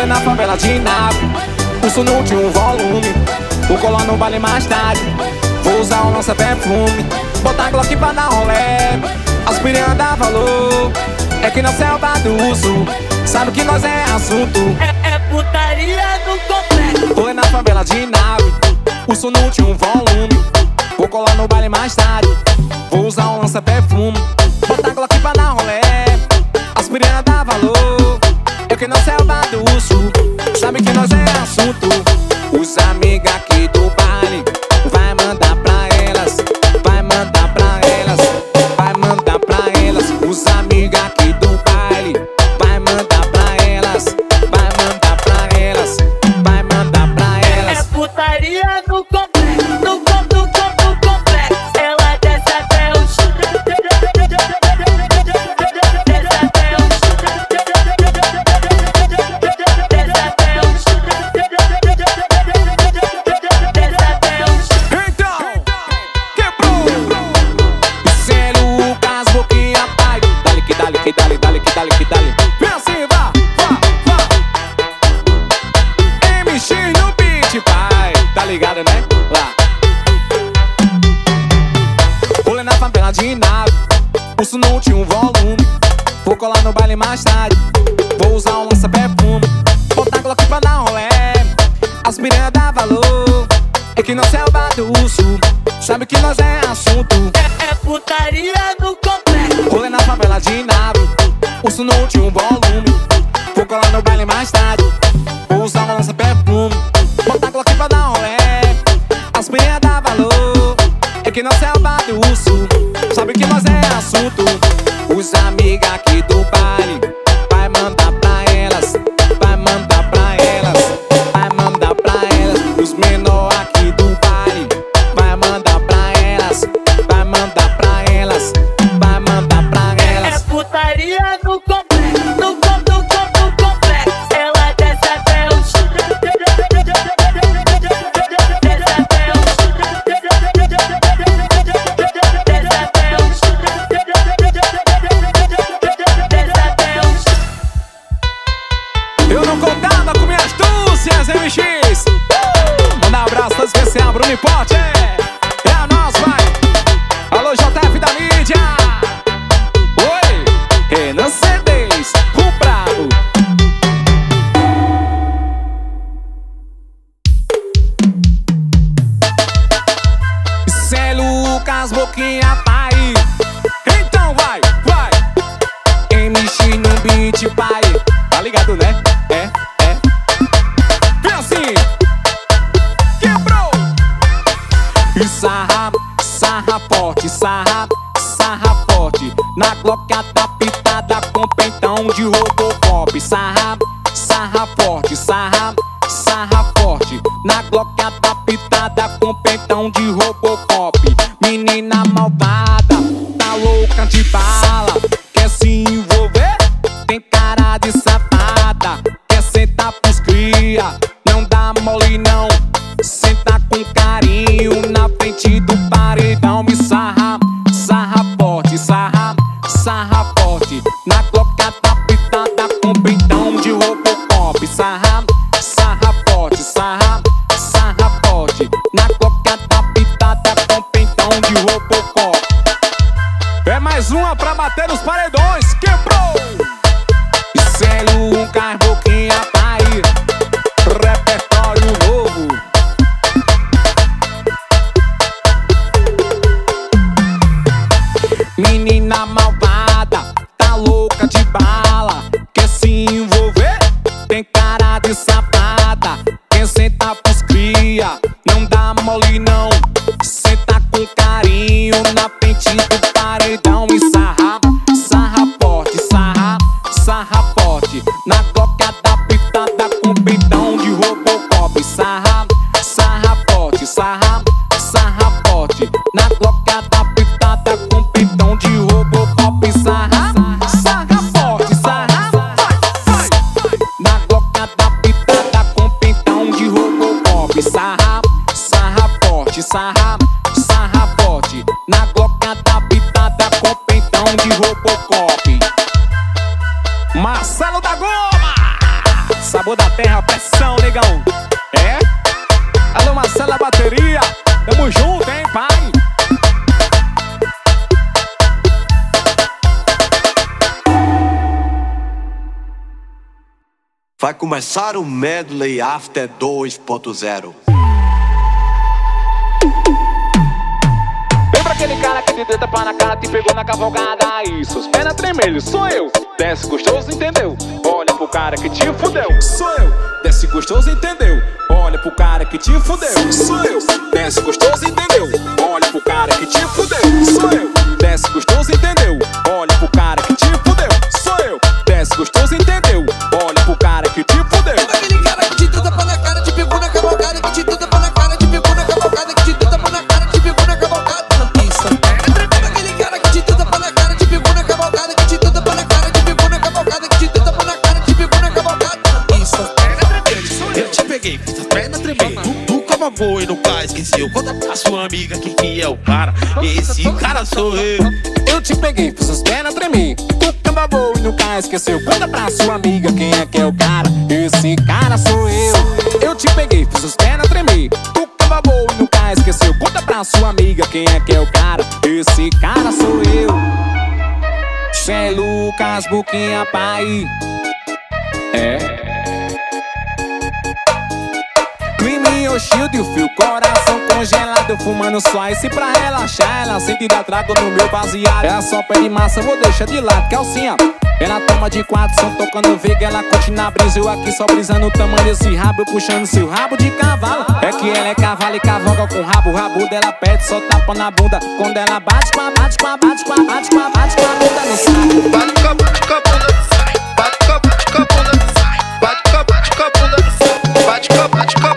Rolê na favela de nave, pulso no último volume. Vou colar no baile mais tarde, vou usar o nosso perfume. Botar Glock pra dar rolé, as piranha dá valor. É que na selva do sul, sabe que nós é assunto. É putaria no complexo. Rolê na favela de nave, pulso no último volume. Vou colar no baile mais tarde, vou usar um lança-perfume. Botar Glock pra dar rolé, as piranha dá valor. É que na selva do sul, sabe que nós é assunto. Os amigos aqui do baile vai mandar pra elas, vai mandar pra elas, vai mandar pra elas. Os amigos aqui do baile vai mandar pra elas, vai mandar pra elas, vai mandar pra elas. É putaria no complexo, no complexo. Ela desce até o chão, desce até o chão, desce até o chão. Dale, que dale. Vem assim, vá, vá, vá. MX no beat, pai. Tá ligado, né? Lá. Rolê na favela de nave, pulso no último volume. Vou colar no baile mais tarde, vou usar um lança-perfume. Botar Glock pra dar rolé, as piranha dá valor. É que nós é o bar do sul, sabe que nós é assunto. É putaria no complexo. Rolê na favela de nave, pulso no último volume. Vou colar no baile mais tarde, vou usar um lança-perfume. Botar Glock pra dar rolé, as piranha dá valor. É que nós é o bar do sul, sabe que nós é assunto. Os amigos aqui do baile vai mandar pra elas, vai mandar pra elas, vai mandar pra elas. Os menor aqui do baile vai mandar pra elas, vai mandar pra elas, vai mandar pra elas. É putaria no complexo, no complexo. Ela desce até o chão, desce até o chão, desce até o chão, desce até o chão. Eu não contava com minhas astúcias, MX. Mandar um abraço todo especial, Bruno Pote. É a nós, vai. Alô, JF da mídia. Oi, Renan CDs, o brabo. Cê Lucas, boquinha, pai. Então vai, vai. MX no beat, pai. Tá ligado, né? É. Vem assim. Quebrou. E sarra, sarra forte, sarra, sarra forte. Na Glock adaptada com pentão de Robocop. Sarra, sarra forte, sarra, sarra forte. Na Glock adaptada com pentão de Robocop. Menina malvada, tá louca de bala. Quer se envolver? Tem cara de safada. Quer sentar pros cria? Não dá mole não. Senta com carinho na frente do paredão. Me sarra, sarra forte, sarra, sarra forte. Na Glock adaptada com pentão de Robocop. Sarra, sarra forte, sarra, sarra forte. Na Glock adaptada com pentão de Robocop. É mais uma pra bater nos paredões. Quebrou! Cê Lucas, boquinha, pai. Repertório novo. Menina malvada, tá louca de bala. Quer se envolver? Tem cara de safada. Quer sentar pros cria? Não dá mole não. Senta com carinho na frente do paredão. E sarra, sarra forte, sarra, sarra forte. Na Glock adaptada com pentão de Robocop. Sarra, sarra forte, sarra, sarra forte. Na Glock adaptada com pentão de Robocop. Sarra, sarra forte, sarra, vai, vai. Na Glock adaptada com pentão de Robocop. Sarra, sarra forte, sarra, sarra forte. Na Glock adaptada com pentão de Robocop. Marcelo da Goma, Sabor da terra, pressão, negão. É? Alô, Marcela Bateria. Tamo junto, hein, pai? Vai começar o Medley After 2.0. Lembra aquele cara que te deu tapa na cara, te pegou na cavalgada? Aí seus pernas tremelhos, sou eu. Desce gostoso, entendeu? Olha pro cara que te fudeu. Sou eu. Desce gostoso, entendeu? Olha pro cara que te fudeu. Sou eu. Desce gostoso, entendeu? Olha pro cara que te fudeu. Sou eu. Desce gostoso, entendeu? Olha pro cara que te fudeu. Sou eu. Desce gostoso, entendeu? Olha pro cara que te fudeu. Aquele cara que te deu tapa na cara, te pegou na cavalgada, que te deu tapa na cara, te pegou na cavalgada, que te deu tapa na cara, te pegou na cavalgada. Na pista. Aquele cara que te deu tapa na cara, te pegou na cavalgada, que te deu tapa na cara, te pegou na cavalgada, que te deu tapa na cara, te pegou na cavalgada. Na pista. Eu te peguei, fiz as pernas tremer. Tu como foi no cais, esqueceu. Conta pra sua amiga que é o cara. Esse cara sou eu. Eu te peguei, fiz as pernas tremer. Tu cambabou e nunca esqueceu. Conta pra sua amiga quem é que é o cara. Esse cara sou eu. Eu te peguei, fiz as pernas tremer. Tu cambabou e nunca esqueceu. Conta pra sua amiga quem é que é o cara. Esse cara sou eu. Cê é Lucas, Boquinha pai. É. Crime shield, o fio, coração congelado, fumando só esse pra relaxar. Ela sente da trago no meu baseado. Ela só pede massa, vou deixar de lado. Calcinha, ela toma de 4, som tocando veiga. Ela curte na brisa, eu aqui só brisando o tamanho desse rabo. Eu puxando seu rabo de cavalo. É que ela é cavalo e cavalga com rabo. O rabo dela pede, só tapa na bunda. Quando ela bate com a bunda no saco. Bate com a bunda no saco. Bate com a bunda no saco. Bate com a bunda no saco. Bate com a bunda no saco.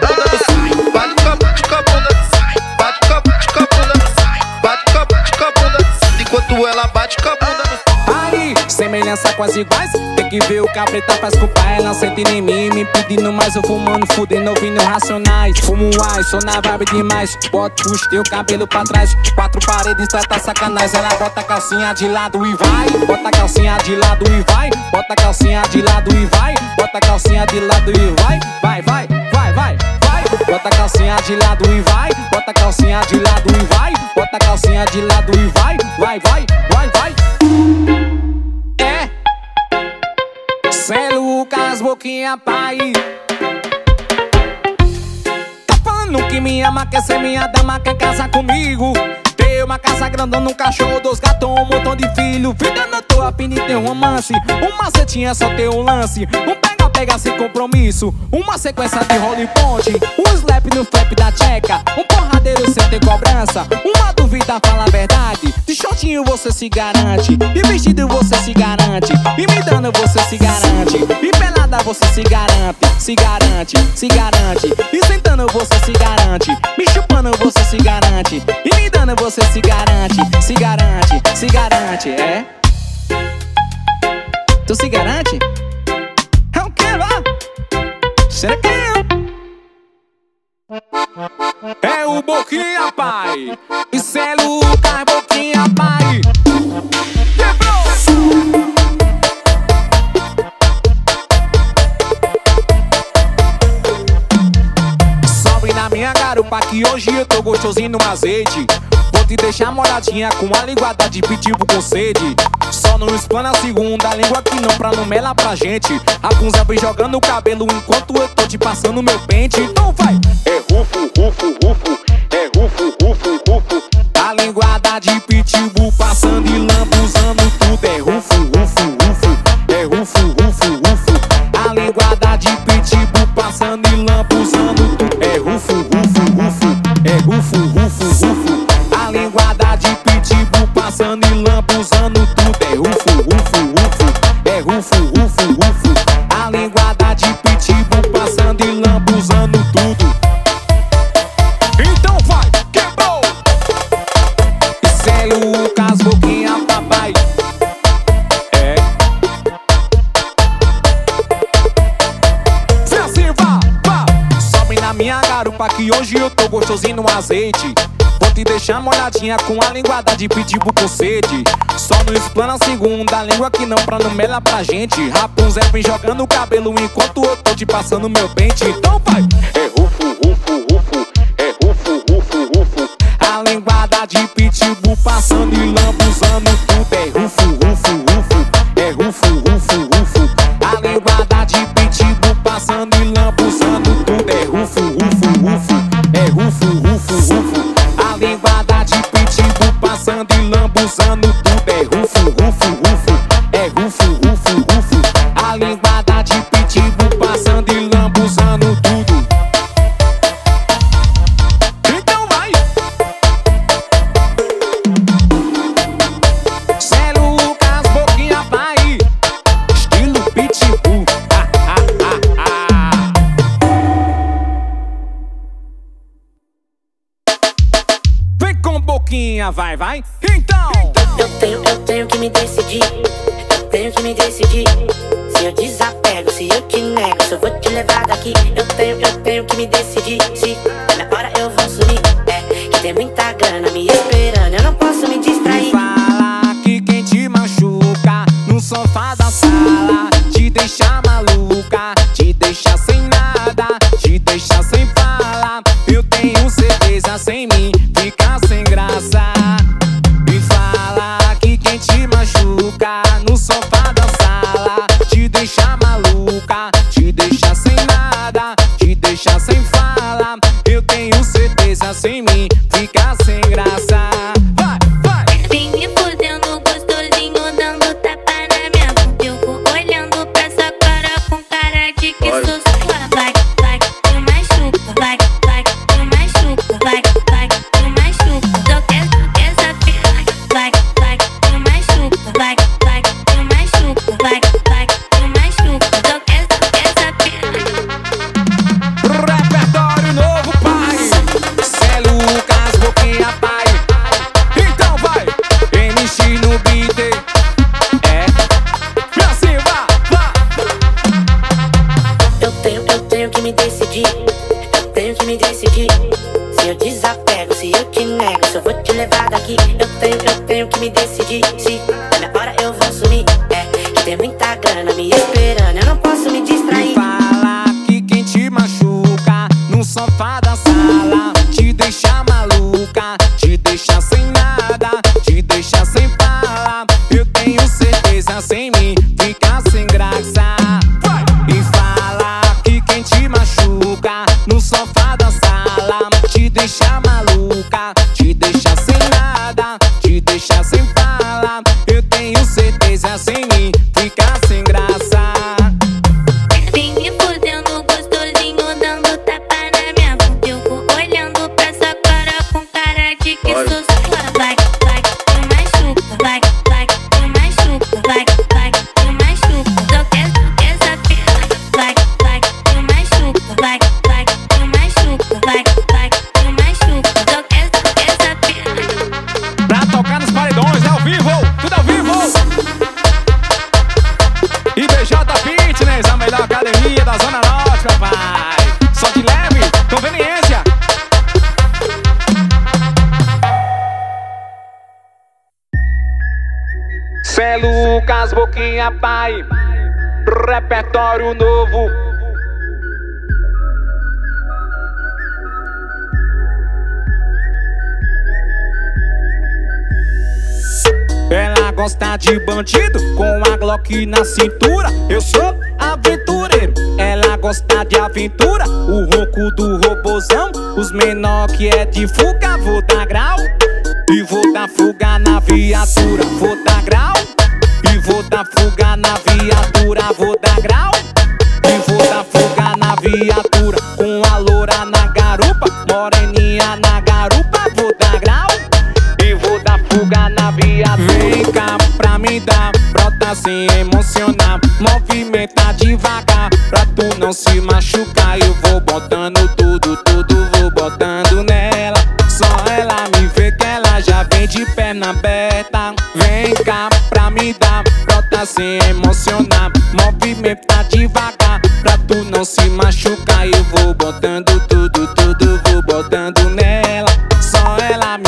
Enquanto ela bate com a bunda no saco. Aí, semelhança quase iguais. Tem que ver o cabreta faz com o pai. Ela sente em mim, me pedindo mais. Eu fumando, fudendo, ouvindo racionais. Fumo ai, sou na vibe demais. Bota, puxa teu cabelo pra trás. 4 paredes, trata sacanagem. Ela bota a calcinha de lado e vai. Bota a calcinha de lado e vai. Bota a calcinha de lado e vai. Bota a calcinha de lado e vai. Vai, vai, vai, vai, vai. Bota a calcinha de lado e vai. Bota a calcinha de lado e vai. Bota a calcinha de lado e vai. Vai, vai, vai, vai. É. Cê Lucas, Boquinha pai. Tá falando que me ama, quer ser minha dama, quer casar comigo. Ter uma casa grandona, um cachorro, 2 gatos, um montão de filho. Vida não tô a fim de ter um romance. Um macetinha é só ter um lance. Um pega sem compromisso. Uma sequência de rolo e ponte. Um slap no flap da tcheca. Um porradeiro sem ter cobrança. Uma dúvida, fala a verdade. De shortinho você se garante. De vestido você se garante. E me dando você se garante. E pelada você se garante. Se garante, se garante. E sentando você se garante. Me chupando você se garante. E me dando você se garante. Se garante, se garante. É? Tu se garante? Será que é o Boquinha pai? Isso é Lucas, Boquinha pai. Quebrou! Sobe na minha garupa que hoje eu tô gostosinho no azeite. Vou te deixar moradinha com a linguada de pitbull com sede. Só não explana a segunda língua que não pra não melar pra gente. Alguns vem jogando o cabelo enquanto eu tô te passando meu pente. Então vai! É rufo, rufo, rufo. É rufo, rufo, rufo. A linguada de pitbull passando e lambuzando tudo. É rufo, rufo, rufo. É rufo, rufo, rufo. A linguada de pitbull passando e lambuzando tudo. É rufo, rufo, rufo. É rufo, rufo, rufo. A linguada de pitbull passando e lambuzando tudo. É rufo, rufo, rufo. É rufo, rufo, rufo. A linguada de pitbull passando e lambuzando tudo. Então vai, quebrou! Isso é Lucas, Boquinha papai. É. Se assim vá, vá. Sobe na minha garupa que hoje eu tô gostosinho no azeite. Vou te deixar molhadinha com a linguada de pitbull com sede. Só não explana a segunda língua que não pra não mela pra gente. Rapunzel vem jogando o cabelo enquanto eu tô te passando meu pente. Então vai! É rufo, rufo, rufo. É rufo, rufo, rufo. A linguada de pitbull passando e lambuzando tudo. É rufo, rufo, rufo. É rufo, rufo, rufo. A linguada de pitbull passando e lambuzando tudo. É rufo, rufo, rufo. É rufo, rufo, rufo. A linguada de pitbull passando e lambuzando tudo. É rufo, rufo, rufo. É rufo, rufo, rufo. A linguada de pitbull passando e lambuzando tudo. Então vai! Zé Lucas, boquinha pai, estilo pitbull. Vem com boquinha, vai, vai. Então! Eu tenho que me decidir. Eu tenho que me decidir. Se eu desapego, se eu te nego, se eu vou te levar daqui. Eu tenho que me decidir. Se na hora eu vou sumir. É que tem muita grana me esperando. Eu não posso me distrair. Fala que quem te machuca no sofá da sala te deixa maluca, te deixa sem nada, te deixa sem fala. Eu tenho certeza, sem mim fica sem graça. Me fala que quem te machuca no sofá da sala te deixa maluca, te deixa sem nada, te deixa sem fala. Eu tenho certeza, sem mim fica sem graça. Vai, vai! Vem me fudendo gostosinho, dando tapa na minha bunda. Eu vou olhando pra essa cara com cara de que sou sua. Vai, vai, eu machuco. Vai, vai, eu machuco. Vai, vai, eu machuco. Eu quero saber. Vai, vai, eu machuco. Vai, vai, eu machuco. Vai, vai, eu machuco. Eu quero saber. Repertório novo, pai. Zé Lucas, boquinha pai. Então vai, MX no beat. É, e assim vai, vai. Eu tenho que me decidir. Eu tenho que me decidir. Se eu desapego, se eu te nego, se eu vou te levar daqui. Eu tenho que me decidir. Se na hora eu vou sumir. É que tem muita grana me esperando. Eu não posso me distrair. Fala que quem te machuca no sofá da sala te deixa maluca, te deixa sem nada, te deixa sem fala. Eu tenho certeza, sem mim fica sem graça. E fala que quem te machuca no sofá da sala te deixa maluca, te deixa sem nada, te deixa sem fala. Eu tenho certeza, sem mim fica sem graça. Vem me fudendo gostosinho, dando tapa na minha bunda. Eu vou olhando pra essa cara com cara de que sou sua. Vai, vai, eu machuco. Vai, vai, eu machuco. Vai, vai, eu machuco. Eu quero saber. Vai, vai, eu machuco. Vai, vai, eu machuco. Vai, vai, eu machuco. Eu quero saber. Pra tocar nos paredões, é ao vivo, tudo ao vivo. IBJ Fitness, a melhor academia da Zona Norte, papai. Só de leve, conveniência. Zé Lucas, boquinha pai, repertório novo. Ela gosta de bandido com a Glock na cintura. Eu sou aventureiro, ela gosta de aventura. O ronco do robozão, os menor que é de fuga. Vou dar grau e vou dar fuga na viatura. Vou dar grau e vou dar fuga na viatura. Vou dar grau e vou dar fuga na viatura. Com a loura na garupa, moreninha na garupa. Vou dar grau e vou dar fuga na viatura. Vem cá pra me dar, brota sem emocionar. Movimenta devagar, pra tu não se machucar. Eu vou botando tudo, vou botando nela. Só ela me vê que ela já vem de perna aberta. Vem cá pra me dar, brota sem emocionar. Movimenta devagar, pra tu não se machucar. Eu vou botando tudo, vou botando nela. Só ela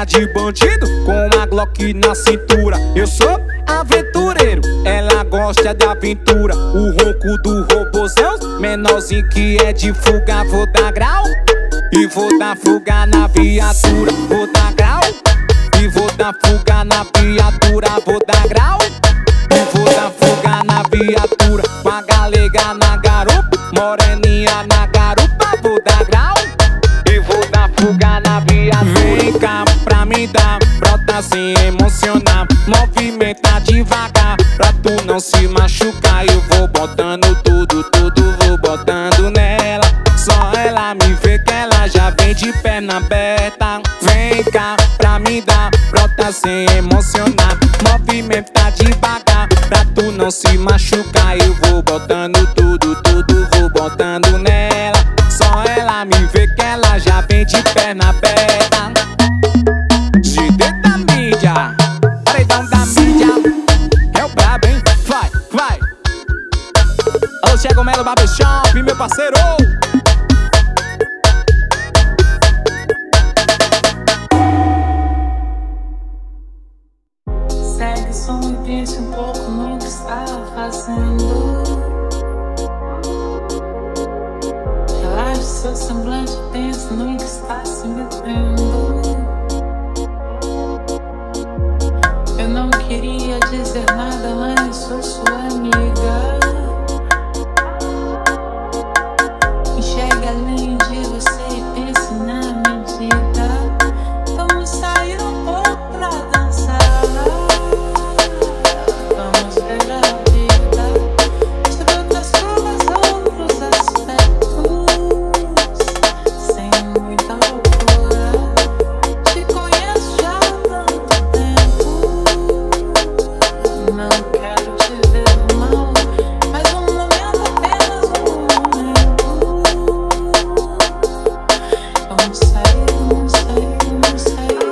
de bandido com a Glock na cintura. Eu sou aventureiro, ela gosta de aventura. O ronco do robôzão, menorzinho que é de fuga. Vou dar grau e vou dar fuga na viatura. Vou dar grau e vou dar fuga na viatura. Vou dar grau e vou dar fuga na viatura. Com a galega na garupa, moreninha na garupa. Vou dar grau e vou dar fuga na viatura. Vem cá pra me dar, brota sem emocionar. Movimenta devagar, pra tu não se machucar. Eu vou botando tudo, vou botando nela. Só ela me vê que ela já vem de perna aberta. Vem cá pra me dar, brota sem emocionar. Movimenta devagar, pra tu não se machucar. Eu vou botando tudo, vou botando nela. Só ela me vê que ela já vem de perna aberta. GD da mídia, paredão da mídia, é o brabo, hein? Vai, vai. Alô, Thiago Melo Barbershop, meu parceiro. Segue o som e pense um pouco no que está fazendo. Relaxe seu semblante, pense no que está se metendo. Eu não queria dizer nada, mas sou sua amiga. Enxergue além de você e pense na medida. Vamos sair um pouco pra dançar. Vamos ver a vida sob outras curvas, outros aspectos. Sem muita loucura, te conheço já há tanto tempo. Não quero te ver mal, mas um momento, apenas um momento. Vamos sair, vamos sair, vamos sair.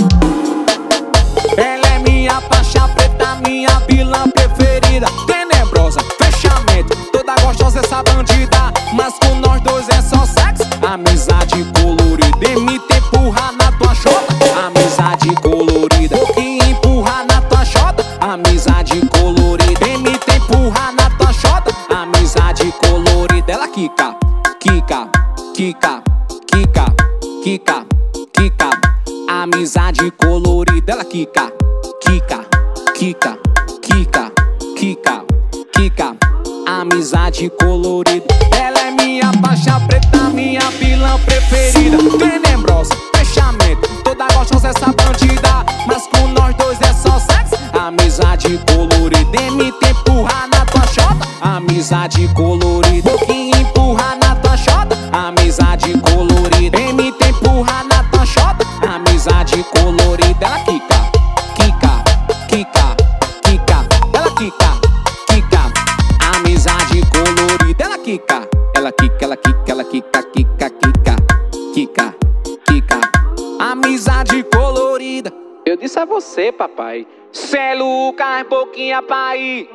Ela é minha faixa preta, minha vilã preferida. Tenebrosa, fechamento, toda gostosa essa bandida. Mas com nós dois é só sexo, amizade colorida. Imita empurra na tua chota, amizade colorida. O que empurra na tua chota, amizade colorida. Imita empurra na tua chota, amizade colorida. Ela quica, quica, quica, quica, quica, quica. Amizade colorida. Ela quica, quica, quica, quica, quica, quica. Amizade colorida. Ela é minha faixa preta, minha vilã preferida. Tenebrosa, fechamento, toda gostosa essa bandida. Mas com nós dois é só sexo, amizade colorida. Imita empurra na tua chota, amizade colorida. O que empurra na tua chota, amizade colorida. Imita empurra na tua chota, amizade colorida. Ela quica, quica, quica, quica. Ela quica, quica. Amizade colorida. Ela quica, ela quica, ela quica, ela quica, quica, quica, quica, quica. Amizade colorida. Eu disse a você, papai. Cê é Lucas, boquinha pai.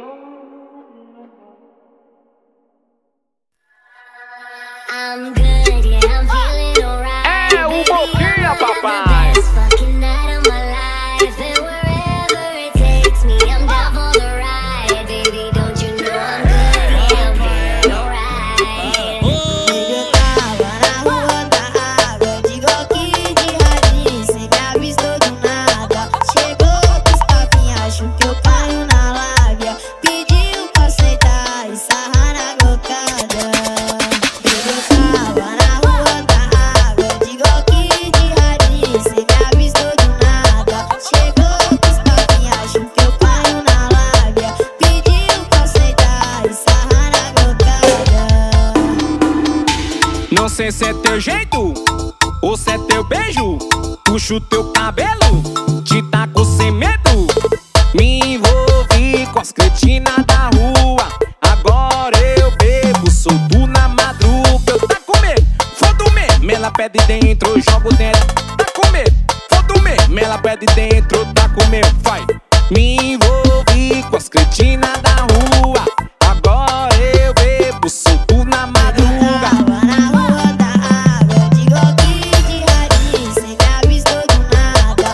I'm good, yeah, I'm feeling alright. É o boquinha, papai. Best fucking night of my life, and wherever it takes me, I'm down for the ride. Baby, don't you know I'm good, yeah, I'm feeling alright. Eu tava na rua da água, de Glock de radinho, cê me avistou do nada. Chegou com os papinhos, acho que eu caio na lábia. Pediu pra aceitar e sarrar na glocada. Eu tava na rua da água, de Glock de radinho, cê me avistou do nada. Chegou com os papinhos, acho que eu caio na lábia. Pediu pra aceitar e sarrar na glocada. Não sei se é teu jeito ou se é teu beijo. Puxo teu cabelo, te taco sem medo. Me envolvi com as cretinas da rua. Agora eu bebo, solto na madruga. Eu tá com medo, fodo mesmo. Ela pede dentro, eu jogo dentro. Tá com medo, fodo mesmo. Ela pede dentro, tá com medo. Vai. Me envolvi com as cretinas da rua. Agora eu bebo, solto na madruga. Tava na rua da água, de Glock de radinho, cê me avistou do nada.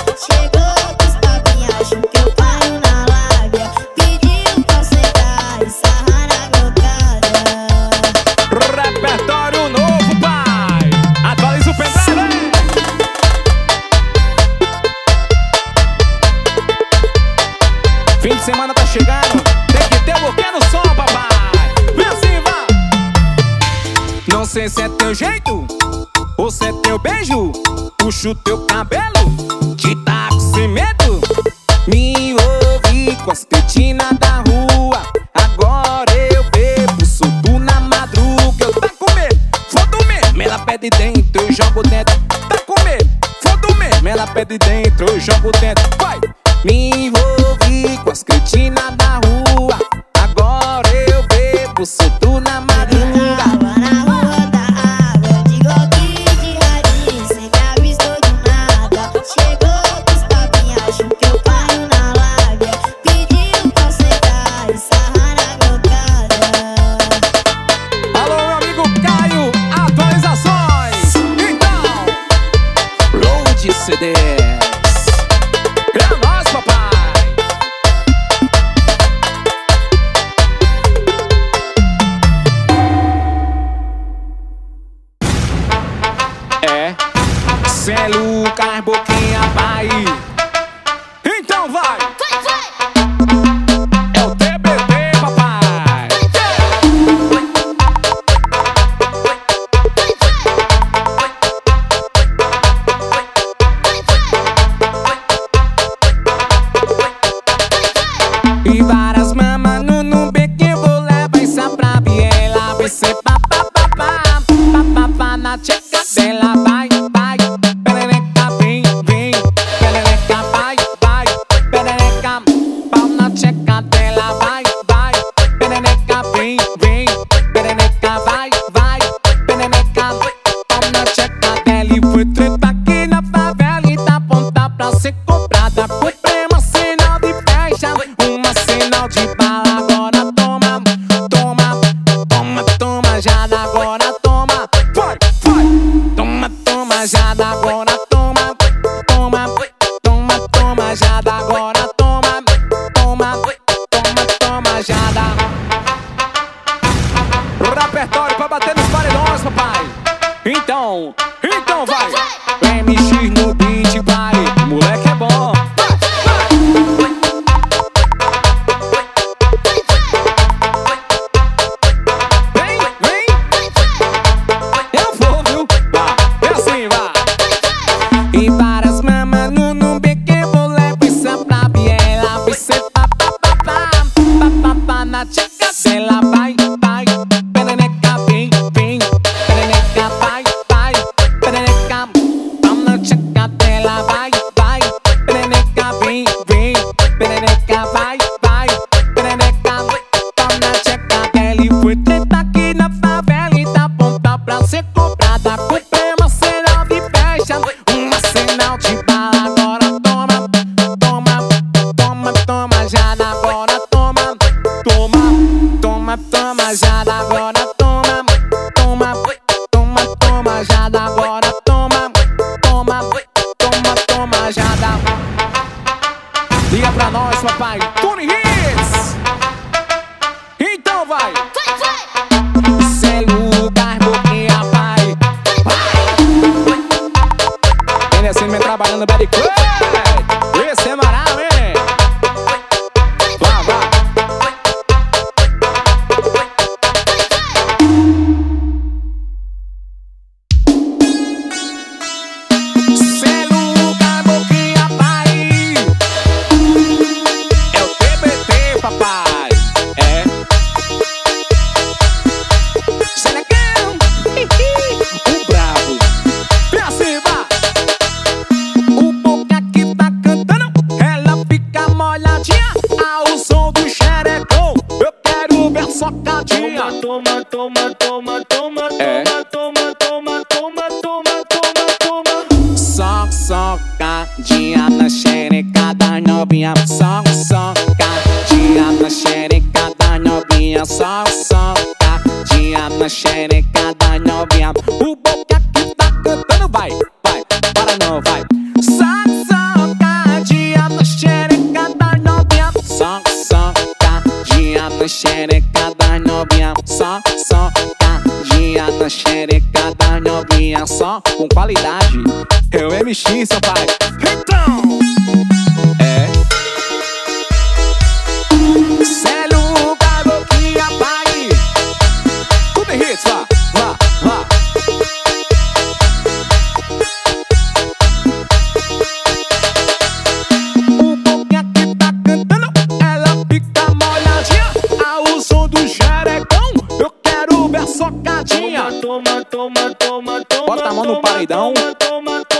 chegando, tem que ter o buquê no som, papai. Vem assim, vai. Não sei se é teu jeito ou se é teu beijo. Puxo teu cabelo, te taco sem medo. Me envolvi com as cretinas da rua. Agora eu bebo, subo na madruga. Eu tá com medo, fodo mesmo. Ela pede dentro, eu jogo dentro. Tá com medo, fodo mesmo. Ela pede dentro, eu jogo dentro. Vai! Me envolvi com as cretinas da rua. Agora eu bebo, subo na madruga. Tava na rua da água, de golpe de radinho, sem me avistou de nada. Chegou com os papinhos, achou que eu caio na lábia. Pediu pra sentar e sarrar na gocada. Alô, meu amigo Caio, atualizações. Então, Road CDs. É nóis, papai. É, Zé Lucas, Boquinha, pai. Então vai. É o TBT, papai. E várias mamas no beco eu vou levar essa pra Biela. Vai ser papapá, papapá na tcheca dela. Vai, vai, perereca, vem, vem. Perereca, vai, vai, perereca, pau na tcheca dela. Vai, vai, perereca, vem, vem. Perereca, vai, vai, perereca, pau na tcheca dela. E foi treta aqui na favela e tá pronta pra ser comprada. Comprei uma sinal de festa, uma sinal de bala. Agora toma, toma, toma, toma, já dá agora toma. Vai, vai, toma, toma, já dá agora toma. Toma, toma, toma, já dá agora toma. Toma, toma, toma, já dá. Repertório pra bater nos paredões, papai. Então vai. MX no beat, vai. Moleque é bom. Vem, vem. Eu vou, viu? É assim, vai. E várias mamas no beco eu vou levar essa pra Biela. Vai ser papapá, papapá na tcheca dela. Vai, vai, perereca, vem, vem. Perereca, vai, vai, perereca, pau na tcheca dela. Vai, vai, perereca, vem, vem. Perereca, vai, vai, perereca, pau na tcheca dela. E foi treta aqui na favela e tá pronta pra ser comprada. Comprei uma sinal de festa, uma sinal de bala. Agora toma, toma, toma, toma, já dá agora toma. Toma, toma, toma, já dá agora toma. Toma, toma, toma, já dá agora toma. Toma, toma, toma, já dá. Liga pra nós, papai. Tony Hits. Então vai. Zé Lucas, Boquinha, pai. Ele assim vem trabalhando bad club. Esse é marado, hein? Vai, vai. Zé Lucas, Boquinha, pai. É o TBT, papai. É. Selecão. O brabo. Vem assim, vai. O Boca que tá cantando, ela fica molhadinha ao som do xerecão. Eu quero ver socadinha. Toma, toma, toma, toma, É. toma, toma, toma, toma, toma, toma. Socadinha na xereca da novinha. Socadinha na xereca da novinha. Socadinha na xereca da novinha. O Boca que tá cantando, vai, vai, para não, vai. Socadinha na xereca da novinha. Socadinha na xereca da novinha. Socadinha na xereca da novinha. Só com qualidade. É o MX, papai. Então, é.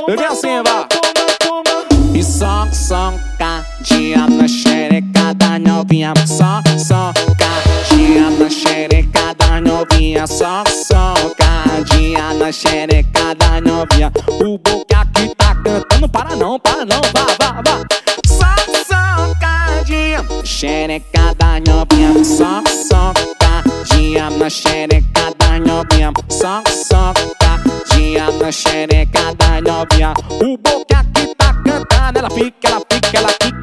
Vem assim, vá. E socadinha na xereca da novinha. Socadinha na xereca da novinha. Socadinha na xereca da novinha. O boca aqui tá cantando. Para não, vá. Socadinha xereca da novinha. Socadinha na xereca da novinha. Socadinha na xereca da novinha. O boca aqui tá cantando. Ela fica, ela fica, ela fica.